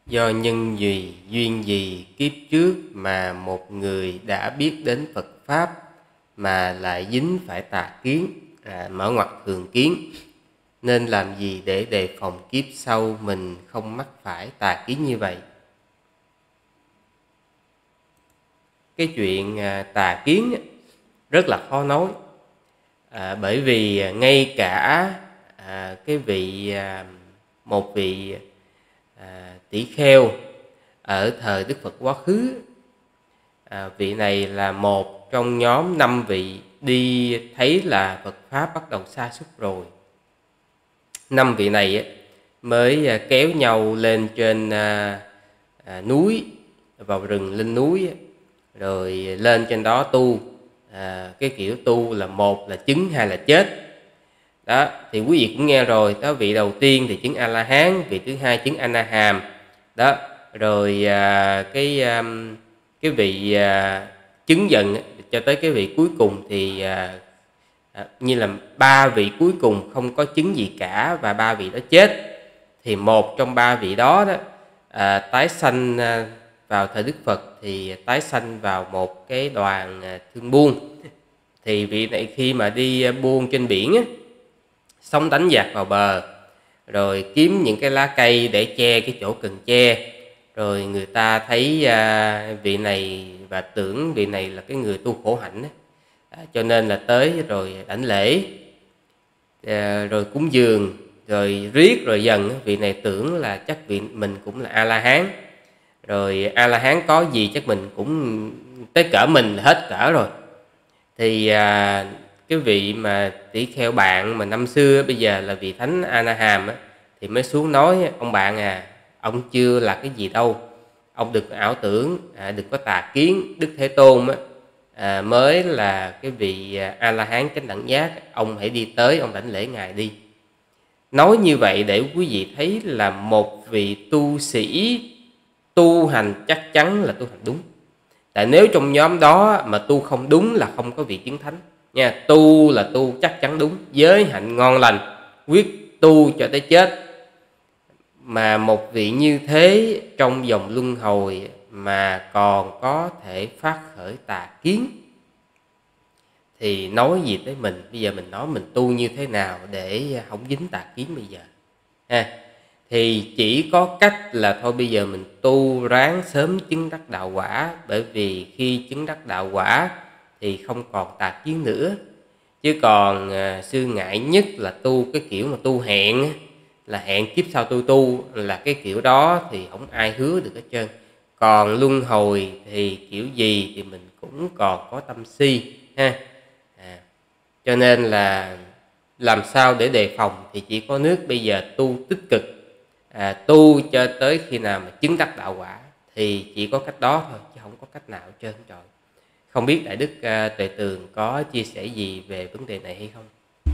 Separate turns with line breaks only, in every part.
Do nhân gì, duyên gì kiếp trước mà một người đã biết đến Phật Pháp mà lại dính phải tà kiến, mở ngoặt thường kiến, nên làm gì để đề phòng kiếp sau mình không mắc phải tà kiến như vậy? Cái chuyện tà kiến rất là khó nói, bởi vì ngay cả cái vị một vị tỷ kheo ở thời Đức Phật quá khứ, vị này là một trong nhóm 5 vị đi thấy là Phật Pháp bắt đầu sa sút rồi. 5 vị này mới kéo nhau lên trên núi, vào rừng lên núi, rồi lên trên đó tu. Cái kiểu tu là một là chứng, hai là chết. Đó, thì quý vị cũng nghe rồi, đó vị đầu tiên thì chứng A-la-hán, vị thứ hai chứng A-na-hàm. Đó, rồi cái vị chứng dần cho tới cái vị cuối cùng thì như là ba vị cuối cùng không có chứng gì cả và ba vị đó chết, thì một trong ba vị đó tái sanh vào thời Đức Phật thì tái sanh vào một cái đoàn thương buôn. Thì vị này khi mà đi buôn trên biển sóng đánh dạt vào bờ, rồi kiếm những cái lá cây để che cái chỗ cần che, rồi người ta thấy vị này và tưởng vị này là cái người tu khổ hạnh, cho nên là tới rồi đảnh lễ, rồi cúng dường, rồi riết rồi dần vị này tưởng là chắc vị mình cũng là A La Hán, rồi A La Hán có gì chắc mình cũng tới cỡ mình là hết cỡ rồi. Thì cái vị mà tỷ kheo bạn mà năm xưa bây giờ là vị thánh A Na Hàm thì mới xuống nói: ông bạn ông chưa là cái gì đâu, ông đừng có ảo tưởng, đừng có tà kiến. Đức Thế Tôn mới là cái vị A La Hán chánh đẳng giác, ông hãy đi tới ông đảnh lễ ngài đi. Nói như vậy để quý vị thấy là một vị tu sĩ tu hành chắc chắn là tu hành đúng. Tại nếu trong nhóm đó mà tu không đúng là không có vị chứng thánh nha. Tu là tu chắc chắn đúng, giới hạnh ngon lành, quyết tu cho tới chết. Mà một vị như thế trong vòng luân hồi mà còn có thể phát khởi tà kiến thì nói gì tới mình. Bây giờ mình nói mình tu như thế nào để không dính tà kiến bây giờ thì chỉ có cách là thôi bây giờ mình tu ráng sớm chứng đắc đạo quả. Bởi vì khi chứng đắc đạo quả thì không còn tà kiến nữa. Chứ còn sư ngại nhất là tu cái kiểu mà tu hẹn, là hẹn kiếp sau tôi tu, là cái kiểu đó thì không ai hứa được hết trơn. Còn luân hồi thì kiểu gì thì mình cũng còn có tâm si cho nên là làm sao để đề phòng thì chỉ có nước bây giờ tu tích cực, tu cho tới khi nào mà chứng đắc đạo quả thì chỉ có cách đó thôi, chứ không có cách nào hết trơn trời. Không biết Đại Đức Tuệ Tường có chia sẻ gì về vấn đề này hay không?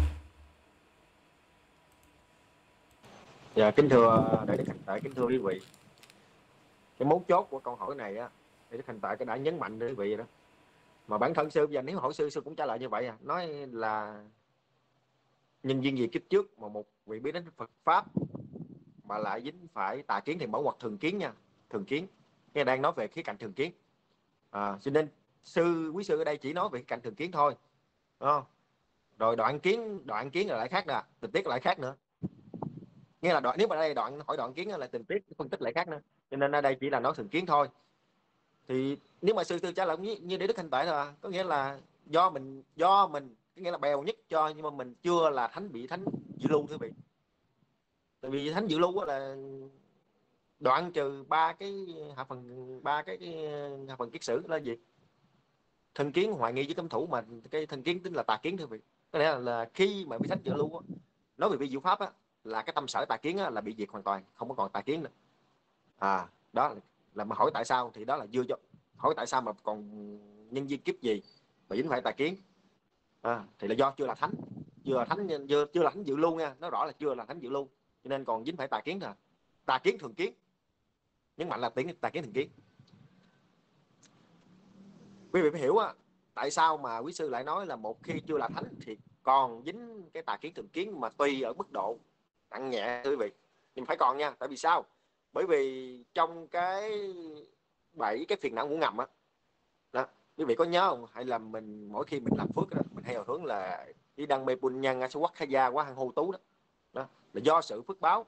Dạ, kính thưa Đại Đức Hành Tại, kính thưa quý vị, cái mấu chốt của câu hỏi này á, Đại Đức Hành Tại đã nhấn mạnh đến quý vị đó. Mà bản thân sư bây giờ nếu hỏi sư cũng trả lời như vậy nói là nhân duyên gì kiếp trước mà một vị biết đến Phật Pháp mà lại dính phải tà kiến thì mẫu hoặc thường kiến nha, thường kiến. Nghe đang nói về khía cạnh thường kiến, cho nên quý sư ở đây chỉ nói về khía cạnh thường kiến thôi, đúng không? Rồi đoạn kiến là lại khác nè, tình tiết lại khác nữa. Nghe là nếu mà đây hỏi đoạn kiến là tình tiết phân tích lại khác nữa, cho nên ở đây chỉ là nói thường kiến thôi. Thì nếu mà sư tư trả lời như để Đức Hành Tại là có nghĩa là do mình có nghĩa là bèo nhất cho, nhưng mà mình chưa là bị thánh dự lưu, thưa vị. Tại vì thánh dự lưu là đoạn trừ ba cái hạ phần kiết sử là gì? Thân kiến, hoài nghi với cấm thủ, mà cái thân kiến tính là tà kiến, thưa vị. Có nghĩa là khi mà vị thánh dự lưu nói về vi diệu pháp là cái tâm sở tà kiến là bị diệt hoàn toàn, không có còn tà kiến nữa. Đó là mà hỏi tại sao thì đó là chưa cho hỏi tại sao mà còn nhân duyên kiếp gì mà dính phải tà kiến, thì là do chưa là thánh, chưa là thánh dự lưu nha, nó rõ là chưa là thánh dự lưu, cho nên còn dính phải tà kiến thôi. Tà kiến thường kiến, nhấn mạnh là tà kiến thường kiến. Quý vị phải hiểu tại sao mà quý sư lại nói là một khi chưa là thánh thì còn dính cái tà kiến thường kiến, mà tùy ở mức độ nặng nhẹ, quý vị, nhưng phải còn nha. Tại vì sao? Bởi vì trong cái 7 cái phiền não ngủ ngầm á, đó, quý vị có nhớ không, hay là mình mỗi khi mình làm phước đó, mình hay hồi hướng là đi đăng mê bùn nhân sa quắc khai gia quá hăng hô tú đó. Đó là do sự phước báo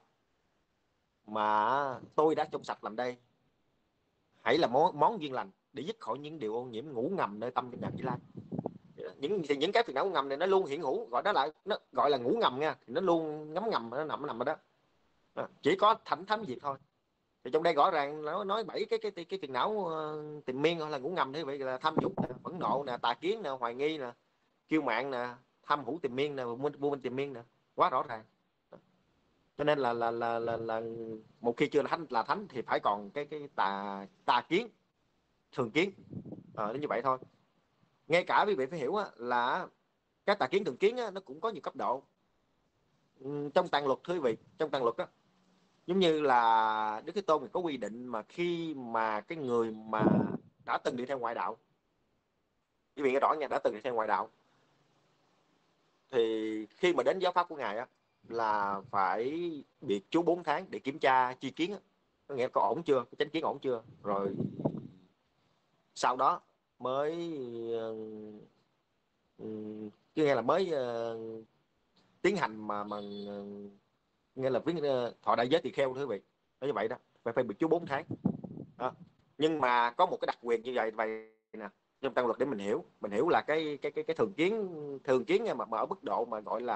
mà tôi đã trong sạch làm đây, hãy là món duyên lành để dứt khỏi những điều ô nhiễm ngủ ngầm nơi tâm trong nhà Di Lai. Những cái phiền não ngầm này nó luôn hiện hữu, gọi đó là nó gọi là ngủ ngầm nha, thì nó luôn ngấm ngầm, nó nằm ở đó. Chỉ có thẩm thấm diệt thôi. Thì trong đây rõ ràng nó nói 7 cái phiền não tìm miên là ngủ ngầm, thế vậy là tham dục nè, phẫn nộ nè, tà kiến nè, hoài nghi nè, kiêu mạn nè, tham hữu tìm miên nè, vô minh tìm miên nè, quá rõ ràng. Cho nên là một khi chưa là thánh thì phải còn cái tà kiến, thường kiến, đến như vậy thôi. Ngay cả quý vị phải hiểu là cái tà kiến thường kiến nó cũng có nhiều cấp độ. Trong tạng luật, thưa quý vị, trong tạng luật đó, giống như là Đức Thế Tôn có quy định mà khi mà cái người mà đã từng đi theo ngoại đạo, quý vị nghe rõ nha, đã từng đi theo ngoại đạo, thì khi mà đến giáo pháp của ngài á là phải biệt trú 4 tháng để kiểm tra chi kiến á, có nghĩa là có ổn chưa, cái chánh kiến ổn chưa, rồi sau đó mới cứ nghe là mới tiến hành mà nghe là viết thọ đại giới tỳ kheo, thưa quý vị, nói như vậy đó, phải biệt trú 4 tháng đó. Nhưng mà có một cái đặc quyền như vậy nè, trong tăng luật để mình hiểu là cái thường kiến mà ở mức độ mà gọi là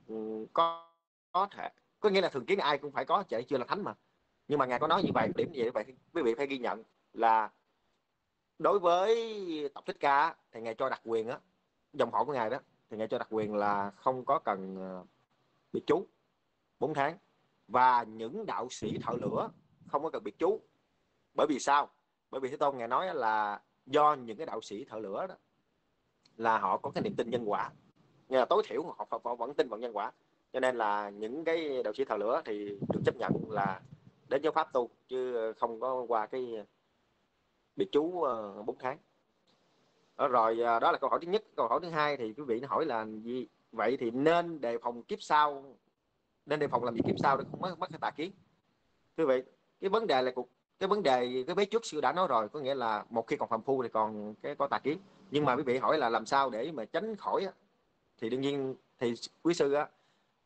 có thể, có nghĩa là thường kiến ai cũng phải có, chứ chưa là thánh mà. Nhưng mà ngài có nói như vậy, điểm như vậy quý vị phải ghi nhận là đối với Tập Thích Ca thì ngài cho đặc quyền á, dòng họ của ngài đó, thì ngài cho đặc quyền là không có cần biệt chú 4 tháng, và những đạo sĩ thợ lửa không có cần biệt chú. Bởi vì sao? Bởi vì Thế Tôn ngài nói là do những cái đạo sĩ thợ lửa đó là họ có cái niềm tin nhân quả, nhưng là tối thiểu họ vẫn tin vào nhân quả, cho nên là những cái đạo sĩ thợ lửa thì được chấp nhận là đến giáo pháp tu, chứ không có qua cái biệt chú 4 tháng đó. Rồi đó là câu hỏi thứ nhất. Câu hỏi thứ hai thì quý vị hỏi là gì? Vậy thì nên đề phòng kiếp sau, nên đề phòng làm gì kiếp sau để không mắc cái tà kiến? Quý vị, cái vấn đề là cái vấn đề cái vế trước sư đã nói rồi, có nghĩa là một khi còn phàm phu thì còn cái có tà kiến. Nhưng mà quý vị hỏi là làm sao để mà tránh khỏi á, thì đương nhiên thì quý sư á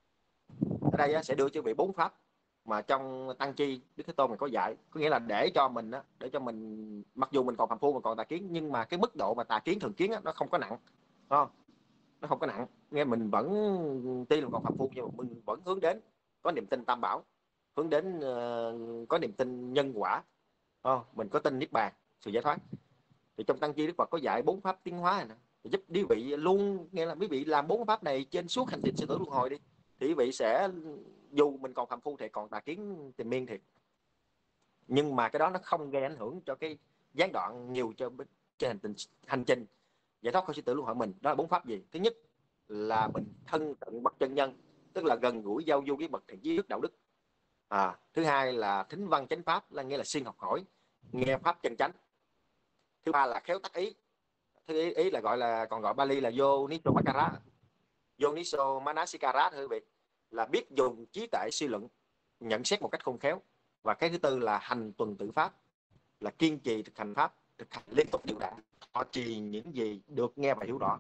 ở đây á, sẽ đưa cho quý vị 4 pháp mà trong tăng chi Đức Thế Tôn mình có dạy, có nghĩa là để cho mình á, để cho mình mặc dù mình còn phàm phu, mình còn tà kiến, nhưng mà cái mức độ mà tà kiến thường kiến á, nó không có nặng, đúng không? Nó không có nặng, nghe mình vẫn tuy là còn phàm phu nhưng mà mình vẫn hướng đến có niềm tin tam bảo, hướng đến có niềm tin nhân quả, mình có tin niết bàn, sự giải thoát. Thì trong tăng chi Đức Phật có dạy 4 pháp tiến hóa này nè, giúp quý vị luôn, nghe là quý vị làm 4 pháp này trên suốt hành trình sinh tử luân hồi đi, thì quý vị sẽ, dù mình còn phàm phu thì còn tà kiến tiền miên thiệt, nhưng mà cái đó nó không gây ảnh hưởng cho cái gián đoạn nhiều cho trên hành trình giải thoát khỏi sinh tử luân hồi mình. Đó là 4 pháp gì? Thứ nhất là mình thân cận bậc chân nhân, tức là gần gũi giao du với bậc thầy trí thức đạo đức. Thứ hai là thính văn chánh pháp, là nghĩa là siêng học hỏi, nghe pháp chân chánh. Thứ ba là khéo tác ý. Ý là gọi là, còn gọi Bali là Yoniso Makara, Yoniso Manasikara, thưa quý vị, là biết dùng trí tuệ suy luận, nhận xét một cách khôn khéo. Và cái thứ tư là hành tuần tự pháp, là kiên trì thực hành pháp, thực hành liên tục đều đặn, họ trì những gì được nghe và hiểu rõ.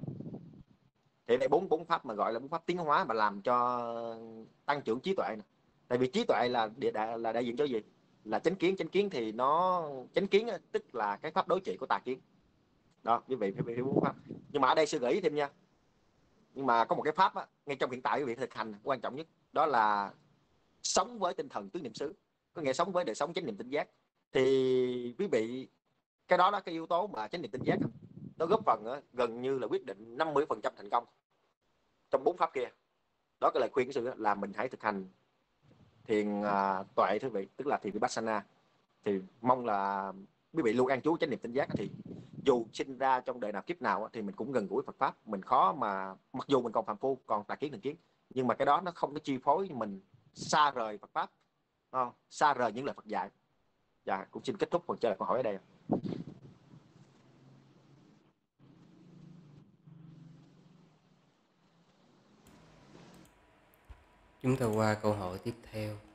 Thì đây bốn pháp mà gọi là 4 pháp tiến hóa mà làm cho tăng trưởng trí tuệ này. Tại vì trí tuệ là đại diện cho gì? Là chánh kiến. Chánh kiến thì nó, chánh kiến tức là cái pháp đối trị của tà kiến. Đó, quý vị phải hiểu 4 pháp. Nhưng mà ở đây sư gợi ý thêm nha, nhưng mà có một cái pháp ngay trong hiện tại quý vị thực hành quan trọng nhất, đó là sống với tinh thần tứ niệm xứ, có nghĩa sống với đời sống chánh niệm tỉnh giác. Thì quý vị, cái đó là cái yếu tố mà chánh niệm tỉnh giác nó góp phần gần như là quyết định 50% thành công trong 4 pháp kia. Đó cái lời khuyên của sư là mình hãy thực hành thiền tuệ, thưa vị, tức là thiền vipassana. Thì mong là quý vị luôn an trú chánh niệm tỉnh giác, thì dù sinh ra trong đời nào kiếp nào thì mình cũng gần gũi Phật pháp. Mình khó mà, mặc dù mình còn phàm phu, còn tà kiến thường kiến, nhưng mà cái đó nó không có chi phối mình xa rời Phật pháp, xa rời những lời Phật dạy. Dạ, cũng xin kết thúc phần trả lời câu hỏi ở đây.
Chúng ta qua câu hỏi tiếp theo.